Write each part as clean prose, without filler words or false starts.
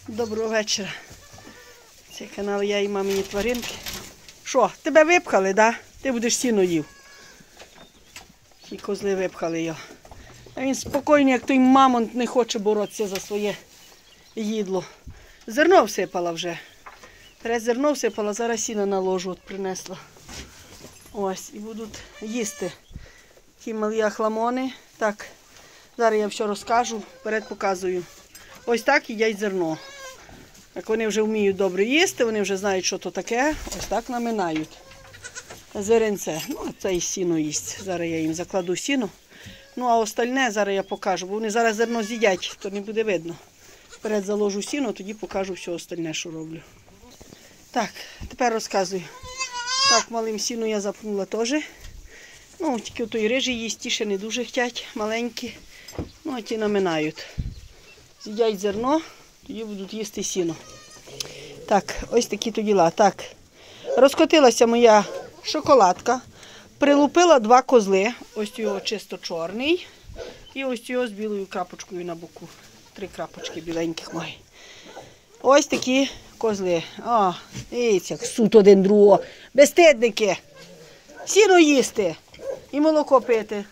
Доброго вечора. Це канал Я і мамині тваринки. Що, тебе випхали, да? Ти будеш сіно їв. Ті козли випхали його. А він спокійний, як той мамонт, не хоче боротися за своє їдло. Зерно всипала вже. Треба зерно всипала, зараз сіно на ложу от принесла. Ось, і будуть їсти ті малі ахламони. Так, зараз я все розкажу, вперед показую. Ось так їдять зерно. Як вони вже вміють добре їсти, вони вже знають, що то таке, ось так наминають. Зеренце. Ну, це і сіно їсть. Зараз я їм закладу сіно. Ну, а остальне зараз я покажу, бо вони зараз зерно з'їдять, то не буде видно. Вперед заложу сіно, тоді покажу все остальне, що роблю. Так, тепер розказую. Так, малим сіну я запнула теж. Ну, тільки той рижий їсть, ті ще не дуже хотять, маленькі. Ну, а ті наминають. З'їдять зерно, тоді будуть їсти сіно. Так, ось такі то діла. Так, розкотилася моя шоколадка. Прилупила 2 козли. Ось його чисто чорний. І ось його з білою крапочкою на боку. 3 крапочки біленьких має. Ось такі козли. О, дивіться, як суть один другого. Безстидники. Сіно їсти. І молоко пити.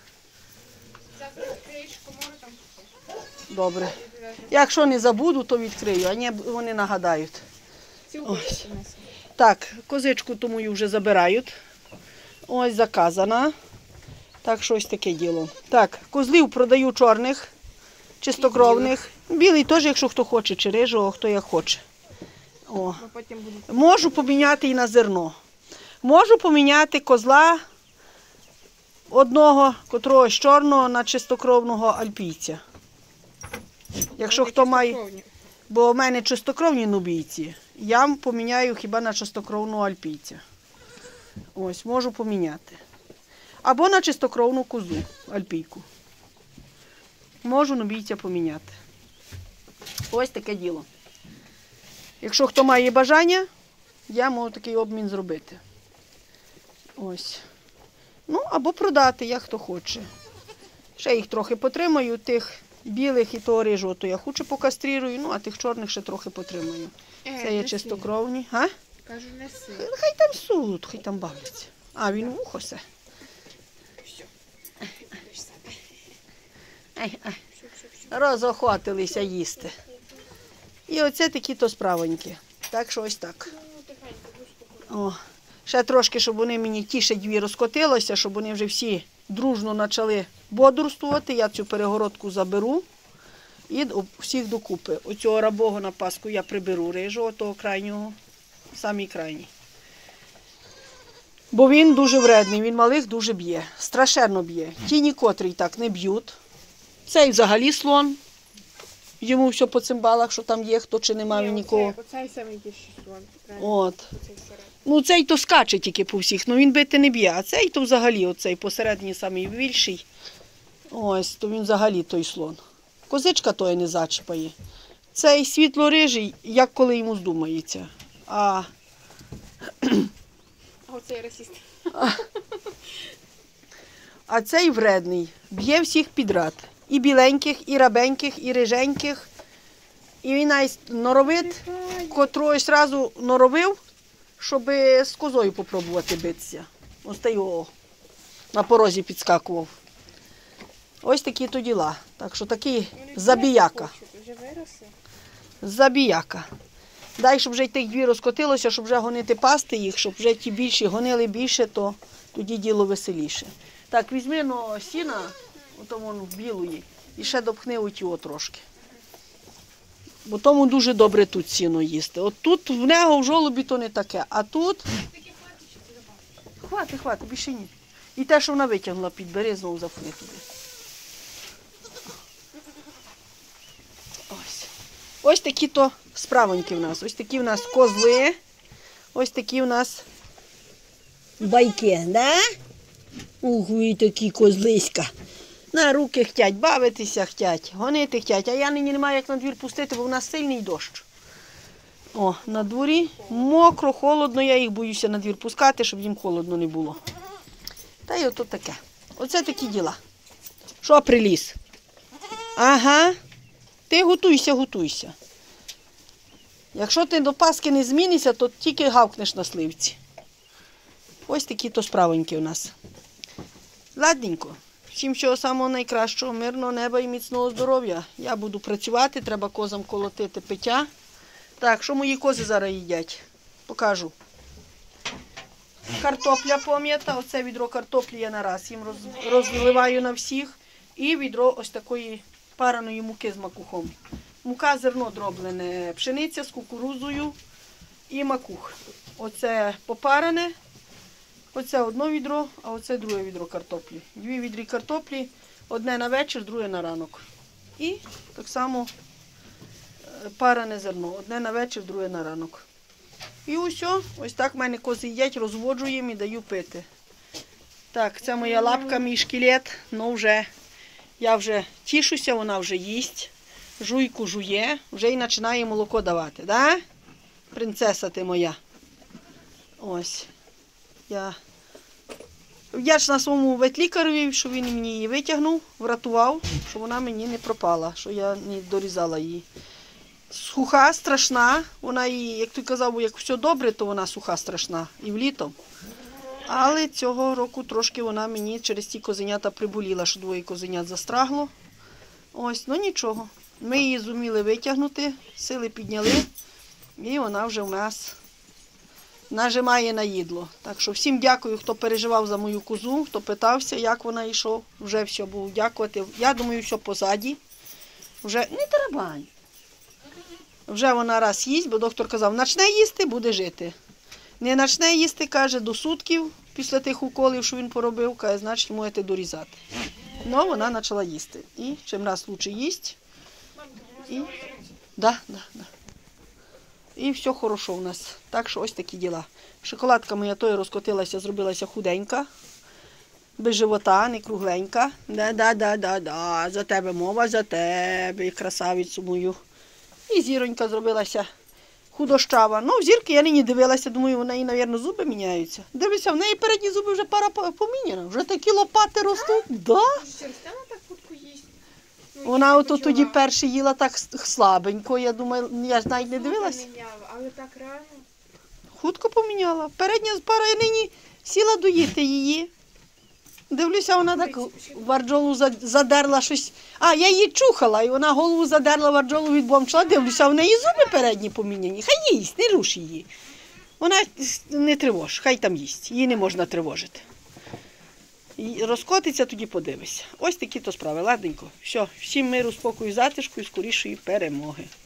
Добре. Якщо не забуду, то відкрию, а не вони нагадають. Ось. Так, козичку ту мою вже забирають. Ось заказана. Так, щось таке діло. Так, козлів продаю чорних, чистокровних. Білий теж, якщо хто хоче, чи рижого, хто як хоче. О. Можу поміняти і на зерно. Можу поміняти козла одного, котрого з чорного, на чистокровного альпійця. Якщо хто має, бо в мене чистокровні нубійці, я поміняю хіба на чистокровного альпійця. Ось, можу поміняти. Або на чистокровну козу, альпійку. Можу нубійця поміняти. Ось таке діло. Якщо хто має бажання, я можу такий обмін зробити. Ось. Ну, або продати, як хто хоче. Ще їх трохи потримаю, тих білих і того рижого, то я хуче покастрирую, ну, а тих чорних ще трохи потримаю. Це є чистокровні. А? Кажу, неси. Хай там суд, хай там бавляться. А, він в ухо все. Розохотилися їсти. І оце такі-то справоньки. Так що ось так. О, ще трошки, щоб вони мені ті ще 2 розкотилося, щоб вони вже всі дружно почали бодрствувати. Я цю перегородку заберу і всіх докупи. Оцього рабого на Пасху я приберу рижого, того крайнього, самий крайній. Бо він дуже вредний, він малих дуже б'є, страшенно б'є. Ті нікотрі так не б'ють. Цей взагалі слон. Йому все по цимбалах, що там є, хто чи немає нікого. Оцей самий більший слон. От. Ну, цей то скаче тільки по всіх, ну він бити не б'є, а цей то взагалі, оцей посередній самий більший. Ось, то він взагалі той слон. Козичка тої не зачіпає. Цей світло-рижий, як коли йому здумається. А оцей расист. А цей вредний, б'є всіх підряд. І біленьких, і рабеньких, і риженьких. І він навіть норовить, котрогось разу норовив, щоб з козою попробувати битися. Ось та його на порозі підскакував. Ось такі то діла. Так що такий забіяка. Забіяка. Дай, щоб вже й тих 2 розкотилося, щоб вже гонити пасти їх, щоб вже ті більші гонили більше, то тоді діло веселіше. Так, візьми сіна, отому білої, і ще допхни отього трошки. Бо тому дуже добре тут сіно їсти. От тут в нього в жолобі то не таке, а тут... Хвати, більше ні. І те, що вона витягнула, підбери, знову запхни туди. Ось такі то справоньки в нас. Ось такі в нас козли, ось такі в нас байки, да? Ух, ви такі козлиська. На руки хотять, бавитися хотять, гонити хотять. А я нині не маю як на двір пустити, бо в нас сильний дощ. О, на дворі мокро, холодно, я їх боюся на двір пускати, щоб їм холодно не було. Та й ото таке. Оце такі діла. Що приліз? Ага. Ти готуйся. Якщо ти до Пасхи не змінишся, то тільки гавкнеш на сливці. Ось такі то справоньки у нас. Ладненько. Всім всього самого найкращого, мирного неба і міцного здоров'я. Я буду працювати, треба козам колотити пиття. Так, що мої кози зараз їдять? Покажу. Картопля пом'ята. Оце відро картоплі я нараз їм розливаю на всіх. І відро ось такої параної муки з макухом. Мука, зерно дроблене, пшениця з кукурузою і макух. Оце попаране. Оце одне відро, а оце друге відро картоплі. 2 відрі картоплі, одне на вечір, друге на ранок. І так само паране зерно. Одне на вечір, друге на ранок. І ось так в мене кози їдять, розводжу їм і даю пити. Так, це моя лапка, мій шкілет. Ну я вже тішуся, вона вже їсть. Жуйку жує, вже й починає молоко давати. Да? Принцеса ти моя. Ось. Я вдячна своєму ветлікареві, що він мені її витягнув, врятував, що вона мені не пропала, що я не дорізала її. Суха, страшна, вона її, як ти казав, як все добре, то вона суха, страшна, і влітом. Але цього року трошки вона мені через ті козенята приболіла, що 2 козенят застрагло. Ось, ну нічого. Ми її зуміли витягнути, сили підняли, і вона вже в нас нажимає на їдло. Так що всім дякую, хто переживав за мою козу, хто питався, як вона йшов. Вже все буду дякувати. Я думаю, все позаді. Вже не тарабань. Вже вона раз їсть, бо доктор казав, почне їсти, буде жити. Не почне їсти, каже, до сутків після тих уколів, що він поробив, каже, значить можете дорізати. Ну, вона почала їсти. І чим раз краще їсть. І... Да. І все хорошо у нас. Так що ось такі діла. Шоколадка моя тою розкотилася, зробилася худенька. Без живота, не кругленька. Да. За тебе мова, за тебе, красавицю мою. І зіронька зробилася худощава. Ну, в зірки я нині дивилася, думаю, у неї, мабуть, зуби міняються. Дивлюся, в неї передні зуби вже пара поміняна. Вже такі лопати ростуть. Да. Через те вона так хутко їсть. Вона ото тоді перше їла так слабенько, я думаю, я ж навіть не дивилася. Але так рано. Хутко поміняла. Передня пара нині сіла доїти її. Дивлюся, вона так варджолу задерла щось. А, я її чухала, і вона голову задерла, варджолу відбомчила. Дивлюся, в неї зуби передні поміняні. Хай їсть, не руш її. Вона не тривож, хай там їсть. Її не можна тривожити. І розкотиться, тоді подивися. Ось такі то справи. Ладненько. Все, всім миру, спокою, затишку і скорішої перемоги.